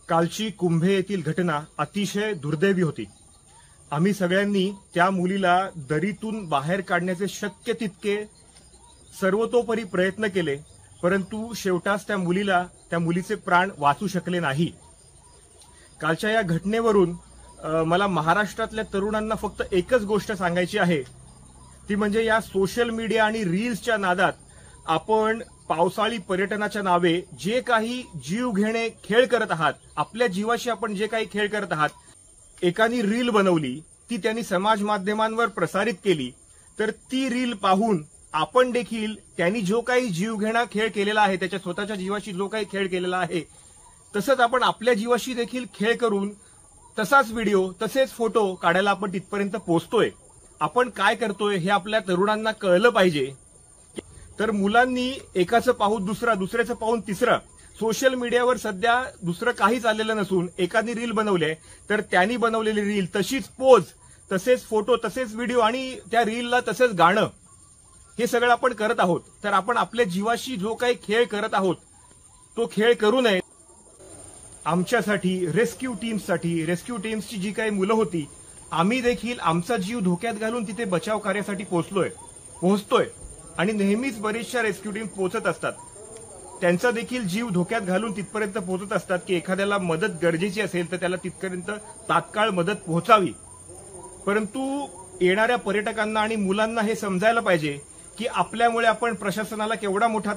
कालची कुंभे येथील घटना अतिशय दुर्दैवी होती। आम्ही सगळ्यांनी त्या मुलीला दरीतून बाहेर काढण्याचे शक्य तितके सर्वतोपरी प्रयत्न केले, परंतु शेवटास त्या मुलीचे प्राण वाचू शकले नाही। कालच्या या घटनेवरून मला महाराष्ट्रातल्या तरुणांना फक्त एकच गोष्ट सांगायची आहे, ती म्हणजे या सोशल मीडिया आणि रील्सच्या नादात आपण पावसाळी पर्यटनाच्या नावे जे काही जीव घेणे खेळ करत आहात, आपल्या जीवाशी आपण जे काही खेळ करत आहात, एकाने रील बनवली, ती त्यांनी समाज माध्यमांवर प्रसारित केली, तर ती रील पाहून आपण देखील त्यांनी जो काही जीवघेणा खेळ केलेला आहे, त्याच्या स्वतःच्या जीवाशी जो काही खेळ केलेला आहे, तसंच आपण आपल्या जीवाशी देखील खेळ करून तसाच व्हिडिओ तसेच फोटो काढायला आपण तिथपर्यंत पोहोचतोय। आपण काय करतोय हे आपल्या तरुणांना कळलं पाहिजे। तर मुलांनी एकाचं पाहून दुसरा, दुसऱ्याचं पाहून तिसरा, सोशल मीडियावर सध्या दुसरं काहीच आलेलं नसून एकाने रील बनवले तर त्यांनी बनवलेली रील तशीच पोज, तसेच फोटो, तसेच व्हिडिओ आणि त्या रीलला तसेच गाणं, हे सगळं आपण करत आहोत। तर आपण आपल्या जीवाशी जो काही खेळ करत आहोत तो खेळ करू नये। आमच्यासाठी रेस्क्यू टीम्सची जी काही मुलं होती, आम्ही देखील आमचा जीव धोक्यात घालून तिथे बचाव कार्यासाठी पोहोचतोय आणि नेहमीच बरेचशा रेस्क्यू टीम पोहोचत असतात, त्यांचा देखील जीव धोक्यात घालून तिथपर्यंत पोहोचत असतात की एखाद्याला मदत गरजेची असेल तर त्याला तिथपर्यंत तात्काळ मदत पोहोचावी। परंतु येणाऱ्या पर्यटकांना आणि मुलांना हे समजायला पाहिजे की आपल्यामुळे आपण प्रशासनावर केवढा मोठा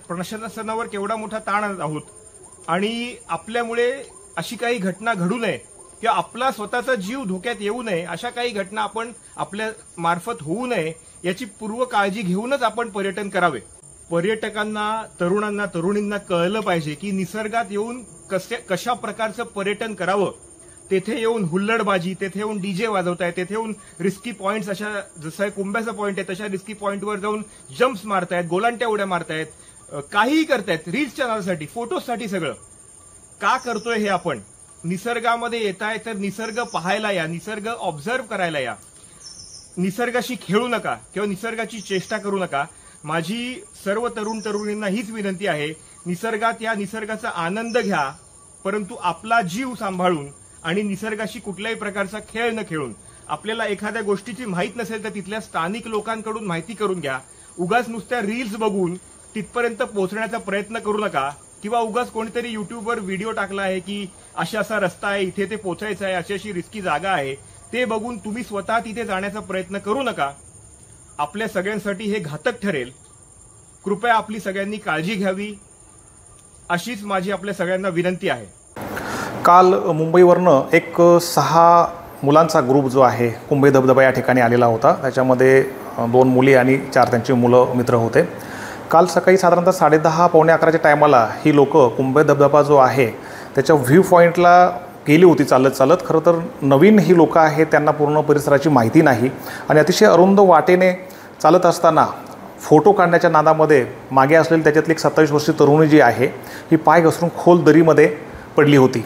ताण आणत आहोत आणि आपल्यामुळे अशी काही घटना घडू नये किंवा आपला स्वतःचा जीव धोक्यात येऊ नये, अशा काही घटना आपण आपल्या मार्फत होऊ नये याची पूर्व काळजी घेऊनच आपण पर्यटन करावे। पर्यटकांना, तरुणांना, तरुणींना कळलं पाहिजे की निसर्गात येऊन कशा प्रकारचं पर्यटन करावं। तेथे येऊन हुल्लडबाजी, तेथे येऊन डीजे वाजवतायत, तेथे येऊन रिस्की पॉइंट्स, अशा जसं कुंभ्याचा पॉइंट आहे तशा रिस्की पॉइंटवर जाऊन जम्प्स मारतायत, गोलांट्या उड्या मारतायत, काहीही करतायत रील्सच्या नादासाठी, फोटोसाठी। सगळं का करतोय हे आपण? निसर्गामध्ये येताय तर निसर्ग पाहायला या, निसर्ग ऑब्झर्व्ह करायला या, निसर्गाशी खेळू नका किंवा निसर्गाची चेष्टा करू नका। माझी सर्व तरुणींना हीच विनंती आहे, निसर्गात या, निसर्गाचा आनंद घ्या, परंतु आपला जीव सांभाळून आणि निसर्गाशी कुठल्याही प्रकारचा खेळ न खेळून। आपल्याला एखाद्या गोष्टीची माहित नसेल तर तिथल्या स्थानिक लोकांकडून माहिती करून घ्या। उगाच नुसत्या रील्स बघून तिथपर्यंत पोहोचण्याचा प्रयत्न करू नका, किंवा उगाच कोणीतरी युट्यूबवर व्हिडिओ टाकला आहे की असा रस्ता आहे, इथे ते पोहोचायचं आहे, अशी रिस्की जागा आहे, ते बघून तुम्ही स्वतः तिथे जाण्याचा प्रयत्न करू नका। आपल्या सगळ्यांसाठी हे घातक ठरेल। कृपया आपली सगळ्यांनी काळजी घ्यावी, अशीच माझी आपल्या सगळ्यांना विनंती आहे। काल मुंबईवरनं एक 6 मुलांचा ग्रुप जो आहे कुंभे धबधबा या ठिकाणी आलेला होता। त्याच्यामध्ये 2 मुली आणि 4 त्यांची मुलं मित्र होते। काल सकाळी साधारणतः 10:30 पावणे 11च्या टायमाला ही लोकं कुंभे धबधबा जो आहे त्याच्या व्ह्यू पॉईंटला गेली होती चालत। खरं तर नवीन ही लोकं आहेत, त्यांना पूर्ण परिसराची माहिती नाही आणि अतिशय अरुंद वाटेने चालत असताना फोटो काढण्याच्या नादामध्ये मागे असलेली त्याच्यातली एक 27 वर्षीय तरुणी जी आहे ही पाय घसरून खोल दरीमध्ये पडली होती।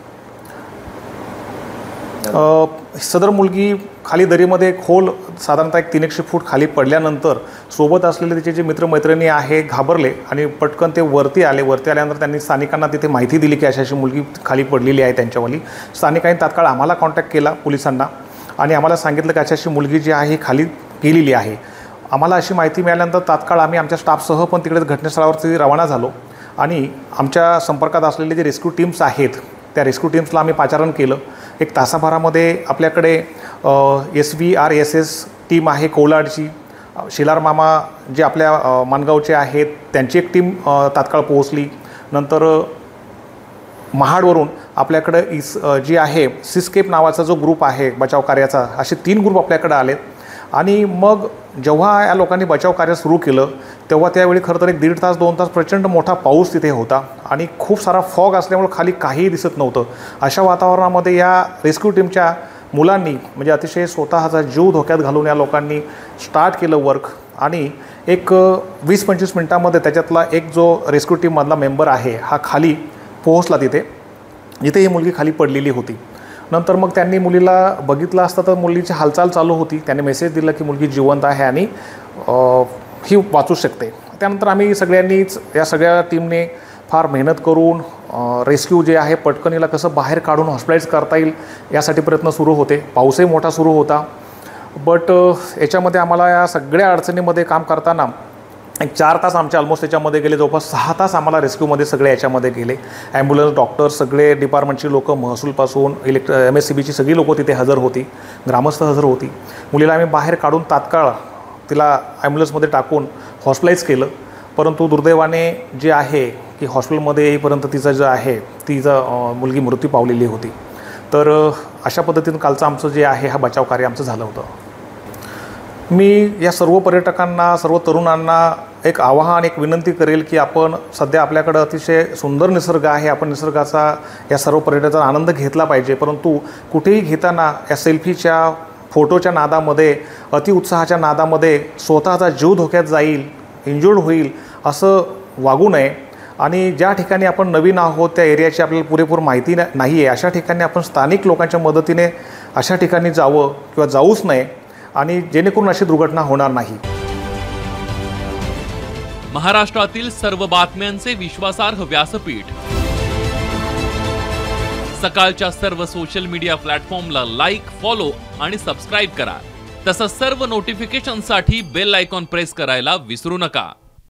सदर मुलगी खाली दरीमध्ये खोल साधारणतः 300 फूट खाली पडल्यानंतर सोबत असलेले तिचे जे मित्रमैत्रिणी आहे घाबरले आणि पटकन ते वरती आल्यानंतर त्यांनी स्थानिकांना तिथे माहिती दिली की अशी मुलगी खाली पडलेली आहे त्यांच्यावाली। स्थानिकांनी तात्काळ आम्हाला कॉन्टॅक्ट केला, पोलिसांना, आणि आम्हाला सांगितलं की अशी मुलगी जी आहे खाली गेलेली आहे। आम्हाला अशी माहिती मिळाल्यानंतर तात्काळ आम्ही आमच्या स्टाफसह पण तिकडे घटनास्थळावरती रवाना झालो आणि आमच्या संपर्कात असलेले जे रेस्क्यू टीम्स आहेत त्या रेस्क्यू टीम्सला आम्ही पाचारण केलं। 1 तासाभरामध्ये आपल्याकडे SVRSS टीम आहे कोलाडची, शिलार मामा जे आपल्या माणगावचे आहेत त्यांची एक टीम तात्काळ पोहोचली। नंतर महाडवरून आपल्याकडे जी आहे सीस्केप नावाचा जो ग्रुप आहे बचाव कार्याचा, असे 3 ग्रुप आपल्याकडे आलेत। आणि मग जेव्हा या लोकांनी बचाव कार्य सुरू केलं तेव्हा त्यावेळी खरं तर 1.5 तास 2 तास प्रचंड मोठा पाऊस तिथे होता आणि खूप सारा फॉग असल्यामुळे खाली काहीही दिसत नव्हतं। अशा वातावरणामध्ये या रेस्क्यू टीमच्या मुलांनी म्हणजे अतिशय स्वतःचा जीव धोक्यात घालून या लोकांनी स्टार्ट केलं वर्क आणि एक 20-25 मिनिटांमध्ये त्याच्यातला एक जो रेस्क्यू टीममधला मेंबर आहे हा खाली पोहोचला तिथे, जिथे ही मुलगी खाली पडलेली होती। नंतर मग त्यांनी मुलीला बघितलं असता तर मुलीची हालचाल चालू होती। त्याने मेसेज दिला की मुलगी जिवंत आहे आणि ही वाचू शकते। त्यानंतर आम्ही सगळ्यांनीच या सगळ्या टीमने फार मेहनत करून रेस्क्यू जे आहे पटकन हिला कसं बाहेर काढून हॉस्पिटलाइज करता येईल यासाठी प्रयत्न सुरू होते. पाऊसही मोठा सुरू होता. बट याच्यामध्ये आम्हाला या सगळ्या अडचणीमध्ये काम करताना एक 4 तास आमचे ऑलमोस्ट याच्यामध्ये गेले. जवळपास 6 तास आम्हाला रेस्क्यूमध्ये सगळे याच्यामध्ये गेले. ॲम्ब्युलन्स, डॉक्टर, सगळे डिपार्टमेंटची लोकं, महसूलपासून MSCBची सगळी लोकं तिथे हजर होती. ग्रामस्थ हजर होती. मुलीला आम्ही बाहेर काढून तात्काळ तिला ॲम्ब्युलन्समध्ये टाकून हॉस्पिटलाइज केलं. परंतु दुर्दैवाने जे आहे की हॉस्पिटलमध्ये येईपर्यंत तिचं जे आहे मुलगी मृत्यू पावलेली होती. तर अशा पद्धतीनं कालचं आमचं जे आहे हा बचाव कार्य आमचं झालं होतं. मी या सर्व पर्यटकांना, सर्व तरुणांना एक आवाहन, एक विनंती करेल की आपण सध्या आपल्याकडं अतिशय सुंदर निसर्ग आहे. आपण निसर्गाचा या सर्व पर्यटकांचा आनंद घेतला पाहिजे. परंतु कुठेही घेताना या सेल्फीच्या, फोटोच्या नादामध्ये, अतिउत्साहाच्या नादामध्ये स्वतःचा जीव धोक्यात जाईल, इंज्युर्ड होईल असं वागू नये. आणि ज्या ठिकाणी आपण नवीन आहोत त्या एरियाची आपल्याला पुरेपूर माहिती नाही आहे, अशा ठिकाणी आपण स्थानिक लोकांच्या मदतीने अशा ठिकाणी जावं किंवा जाऊच नये, आणि जेणेकरून अशी दुर्घटना होणार नाही. महाराष्ट्रातील सर्व बातम्यांचे विश्वासार्ह व्यासपीठ. सकाळच्या सर्व सोशल मीडिया प्लॅटफॉर्मला लाईक, फॉलो आणि सबस्क्राईब करा. तसंच सर्व नोटिफिकेशनसाठी बेल आयकॉन प्रेस करायला विसरू नका.